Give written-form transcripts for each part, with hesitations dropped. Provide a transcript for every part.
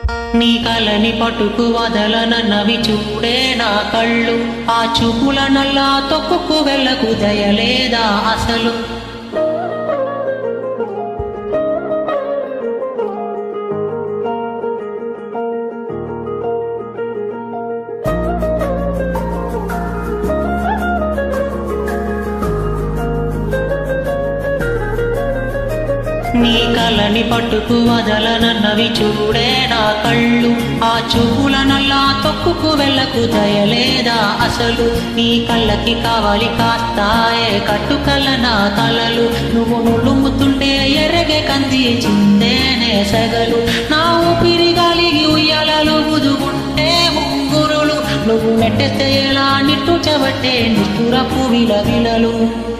నీ కలని పట్టుకు వదలనన్నవి చూడే నా కళ్ళు, ఆ చూపుల నల్లా తొక్కుకు వెళ్ళకు దయలేదా అసలు. నీ కలని పట్టుకు వదలనన్నవి చూడే నా కళ్ళు, ఆ చూపుల నల్లా తొక్కుకు వెళ్ళకు దయలేదా అసలు. నీ కళ్ళకి కావాలి కాస్తాయే కట్టుకల నా తలలు, నువ్వు నులుముతుంటే ఎర్రగే కంది చిందేనే సెగలు. నా ఊపిరి గాలిగి ఉయ్యాలలో ఊదుకుంటే ముంగురులు, నువ్వు నెట్టేస్తే ఎలా నిట్టూచబట్టే నిష్ఠురపు విలవిలలు.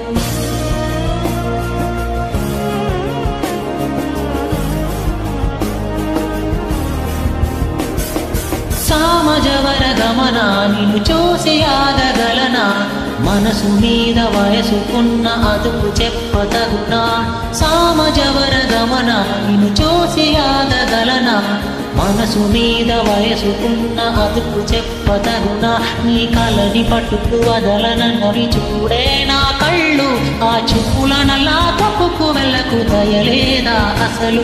సామజవర గమన నిన్ను చూసి ఆగగలనా, మనసు మీద వయసుకున్న అదుపు చెప్పతగునా. సామజవర గమన నిన్ను చూసి ఆగగలనా, మనసు మీద వయసుకున్న అదుపు చెప్పతగునా. నీ కలని పట్టుకు వదలనన్నవి చూడే నా కళ్ళు, ఆ చూపుల నల్లా తప్పుకు వెళ్ళకు దయలేదా అసలు.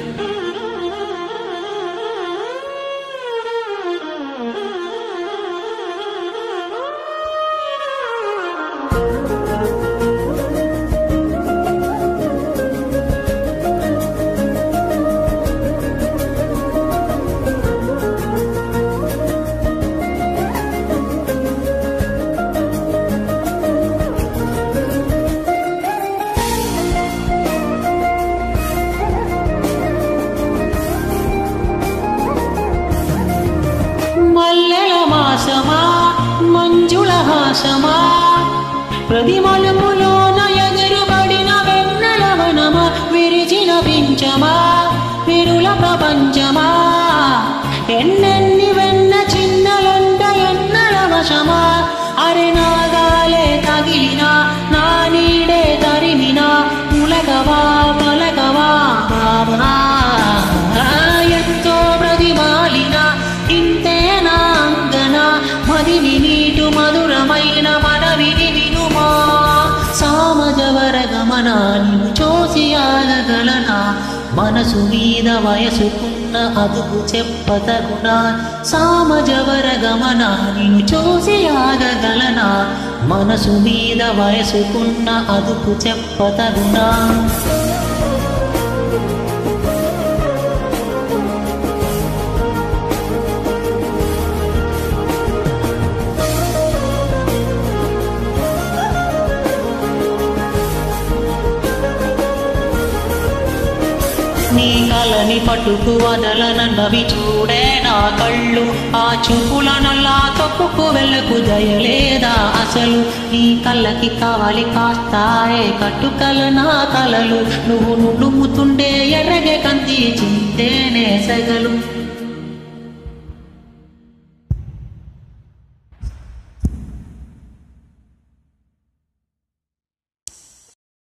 మల్లెల మాసమా మంజుల హాసమా, ప్రతి మలుపులోన ఎదురుబడిన వెన్నెల వనమా, విరిచిన పించమా విరుల ప్రపంచమా, ఎన్నెన్ని వెన్న చిన్నలంట ఎన్నెల వశమా. అరె నాగాలే తగిలినా నా నీడే తరిమినా, ఉలగవా పలకవా బాబా ఎంతో ప్రతిమాలిన ఇంతేనా అంగన, మదిని నీటు మధురమైన మనవిని వినుమా. సామజవర గమన నిన్ను చూసి ఆగగలనా, మనసు మీద వయసుకున్న అదుపు చెప్పతగునా. సామజవర గమన నిన్ను చూసి ఆగగలనా, మనసు మీద వయసుకున్న అదుపు చెప్పతగునా. నీ కలని పట్టుకు వదలనన్నవి చూడే నా కళ్ళు, ఆ చూపుల నల్లా తప్పుకు వెళ్ళకు దయలేదా అసలు. నీ కళ్ళకి కావాలి కాస్తాయే కట్టుకల నా తలలు, నువ్వు నులుముతుండే ఎర్రగే కంది చింతేనే సెగలు.